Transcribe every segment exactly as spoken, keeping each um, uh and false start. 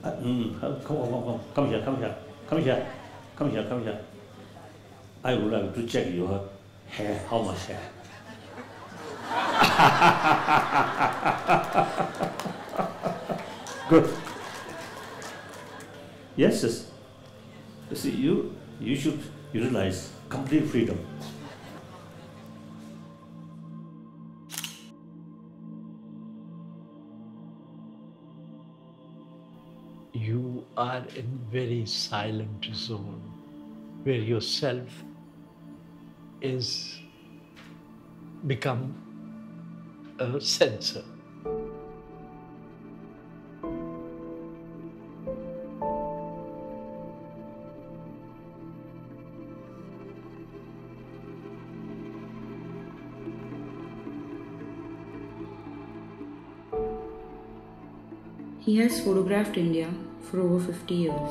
Uh, mm, come, come, come, come here, come here, come here, come here, come here. I would like to check your hair, how much hair? Good. Yes, yes. You see, you, you should utilize complete freedom. You are in very silent zone where yourself is become a sensor. He has photographed India for over fifty years.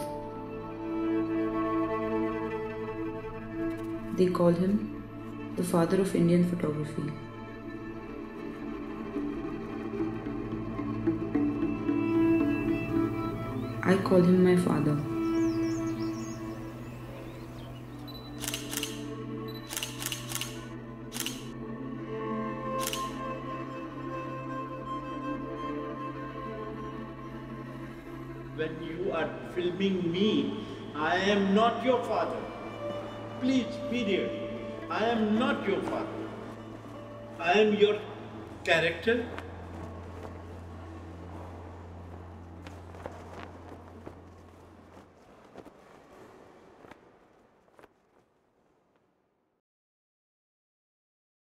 They call him the father of Indian photography. I call him my father. When you are filming me, I am not your father. Please, period. I am not your father. I am your character